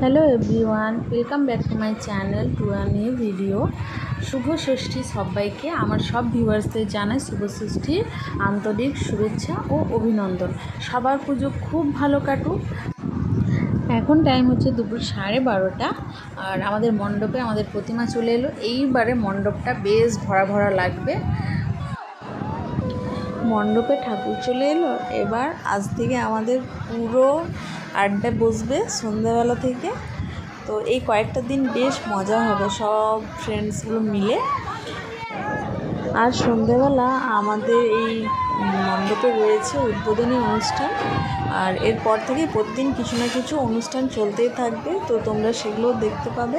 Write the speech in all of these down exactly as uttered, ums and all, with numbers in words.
Hello everyone, welcome back to my channel to a new video. শুভ ষষ্ঠী সবাইকে, আমার সব ভিউয়ার্সদের জানাই শুভ ষষ্ঠীর আন্তরিক শুভেচ্ছা ও অভিনন্দন। সবার পুজো খুব ভালো কাটুক। এখন টাইম হচ্ছে দুপুর সাড়ে বারোটা, আর আমাদের মণ্ডপে আমাদের প্রতিমা চলে এলো। এইবারে মণ্ডপটা বেশ ভরা ভরা লাগবে। মণ্ডপে ঠাকুর চলে এলো। এবার আজ থেকে আমাদের পুরো আড্ডা বসবে সন্ধ্যাবেলা থেকে। তো এই কয়েকটা দিন বেশ মজা হবে সব ফ্রেন্ডসগুলো মিলে। আর সন্ধ্যাবেলা আমাদের এই মণ্ডপে রয়েছে উদ্বোধনী অনুষ্ঠান, আর এরপর থেকে প্রতিদিন কিছু না কিছু অনুষ্ঠান চলতেই থাকবে। তো তোমরা সেগুলো দেখতে পাবে।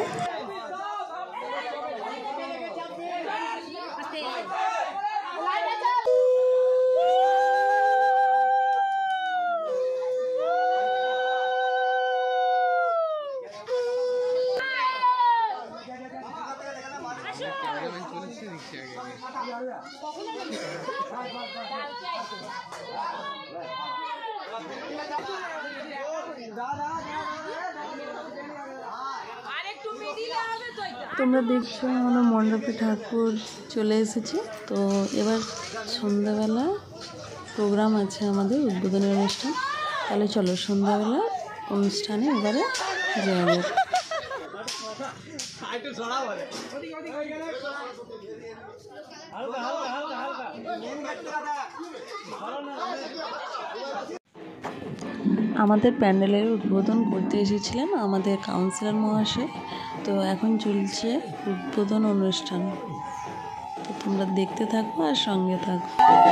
তোমরা দেখছো আমার মণ্ডপে ঠাকুর চলে এসেছে। তো এবার সন্ধ্যাবেলা প্রোগ্রাম আছে আমাদের উদ্বোধনী অনুষ্ঠান। তাহলে চলো সন্ধ্যাবেলা অনুষ্ঠানে এবারে যাবে। আমাদের প্যান্ডেলের উদ্বোধন করতে এসেছিলেন আমাদের কাউন্সিলর মহাশয়। তো এখন চলছে উদ্বোধন অনুষ্ঠান। তো তোমরা দেখতে থাকো আর সঙ্গে থাকো।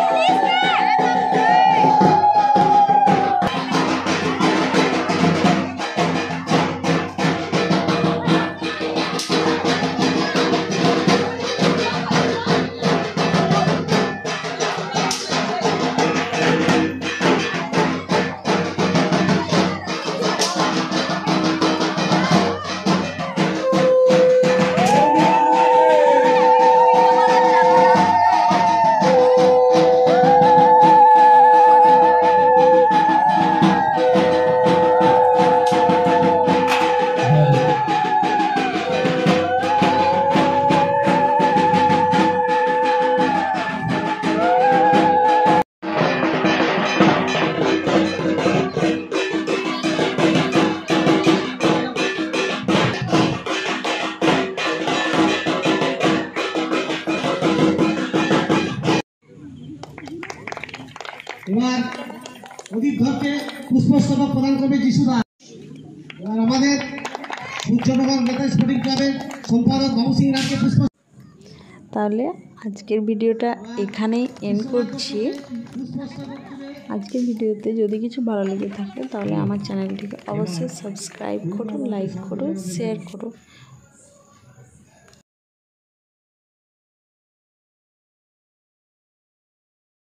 এবার অধিক ধরকে পুষ্পস্তবক প্রদান করবে যিশুদা। এবার আমাদের সূর্যনগর নেতা স্পোর্টিং ক্লাবের সম্পাদক বাবু সিং রাজকে পুষ্প। তাহলে আজকের ভিডিওটা এখানেই এন্ড করছি। আজকের ভিডিওতে যদি কিছু ভালো লেগে থাকে তাহলে আমার চ্যানেলটিকে অবশ্যই সাবস্ক্রাইব করো, লাইক করো, শেয়ার করো।